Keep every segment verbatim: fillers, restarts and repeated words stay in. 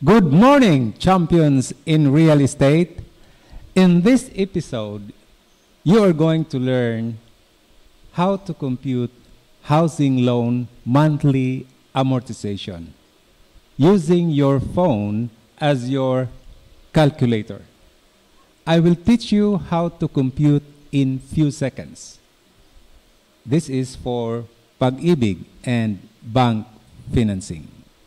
Good morning, champions in real estate. In this episode, you are going to learn how to compute housing loan monthly amortization using your phone as your calculator. I will teach you how to compute in few seconds. This is for Pag-ibig and bank financing.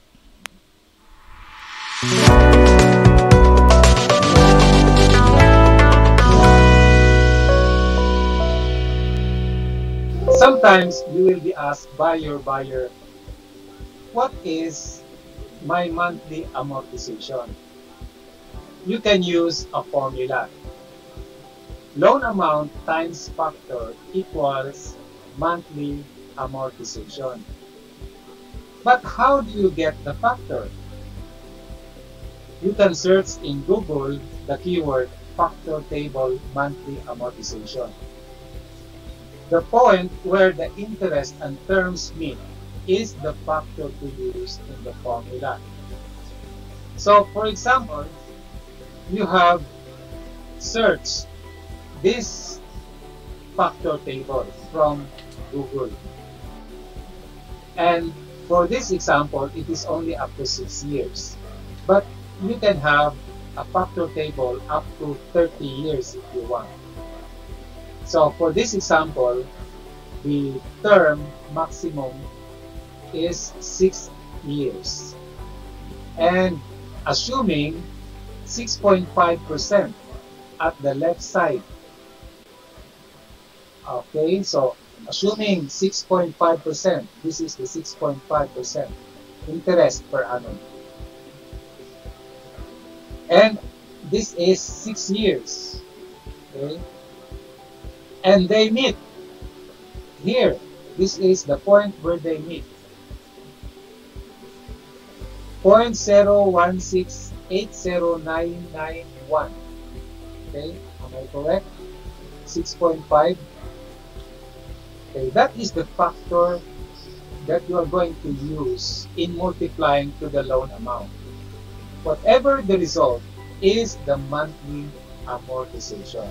Sometimes you will be asked by your buyer, what is my monthly amortization? You can use a formula. Loan amount times factor equals monthly amortization. But how do you get the factor? You can search in Google the keyword factor table monthly amortization. The point where the interest and terms meet is the factor to use in the formula. So, for example, you have searched this factor table from Google. And for this example, it is only up to six years. But you can have a factor table up to thirty years if you want. So for this example, the term maximum is six years. And assuming six point five percent at the left side. Okay, so assuming six point five percent, this is the six point five percent interest per annum. And this is six years. Okay. And they meet here. This is the point where they meet. zero point zero one six eight zero nine nine one. Okay, am I correct? six point five. Okay, that is the factor that you are going to use in multiplying to the loan amount. Whatever the result is the monthly amortization.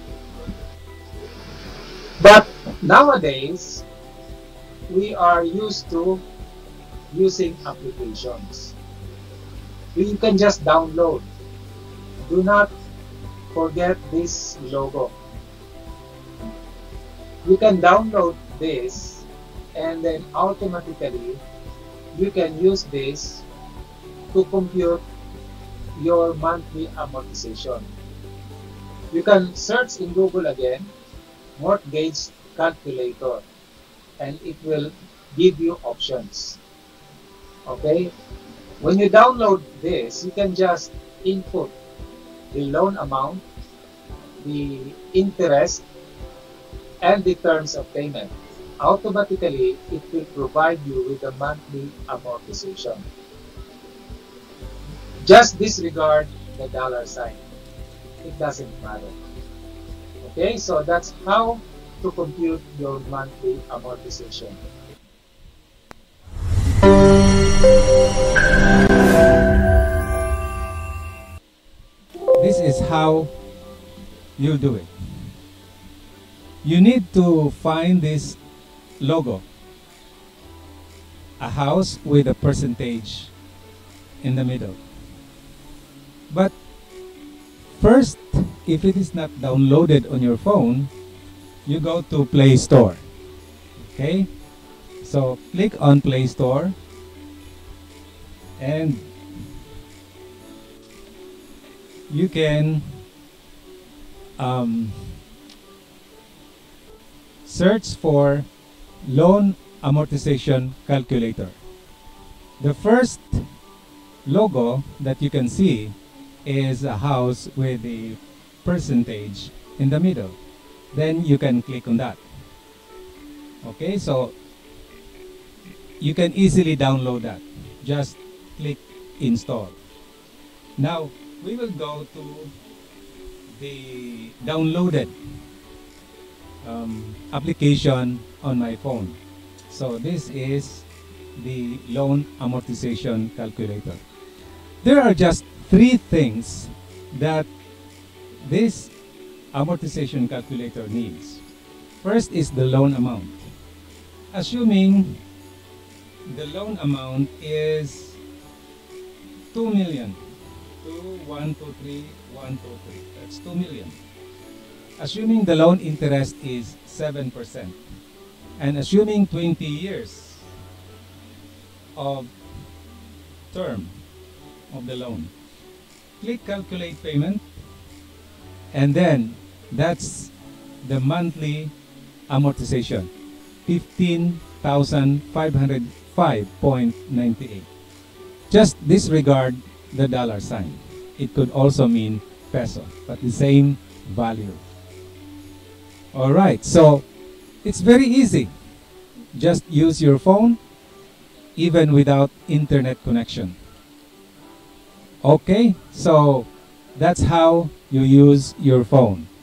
But nowadays, we are used to using applications. You can just download. Do not forget this logo. You can download this and then automatically you can use this to compute your monthly amortization. You can search in Google again, mortgage calculator, and it will give you options. Okay, when you download this, you can just input the loan amount, the interest, and the terms of payment. Automatically, it will provide you with the monthly amortization. Just disregard the dollar sign. It doesn't matter. Okay, so that's how to compute your monthly amortization. This is how you do it. You need to find this logo, a house with a percentage in the middle. But first, if it is not downloaded on your phone, you go to Play Store. Okay? So click on Play Store and you can um, search for loan amortization calculator. The first logo that you can see is a house with the percentage in the middle. Then you can click on that. Okay, so you can easily download that. Just click install. Now we will go to the downloaded um, application on my phone. So this is the loan amortization calculator. There are just three things that this amortization calculator needs. First is the loan amount. Assuming the loan amount is two million. two, one, two, three, one, two, three. That's two million. Assuming the loan interest is seven percent. And assuming twenty years of term of the loan. Click calculate payment, and then that's the monthly amortization, fifteen thousand five hundred five point nine eight. Just disregard the dollar sign. It could also mean peso, but the same value. All right, so it's very easy. Just use your phone, even without internet connection. Okay, so that's how you use your phone.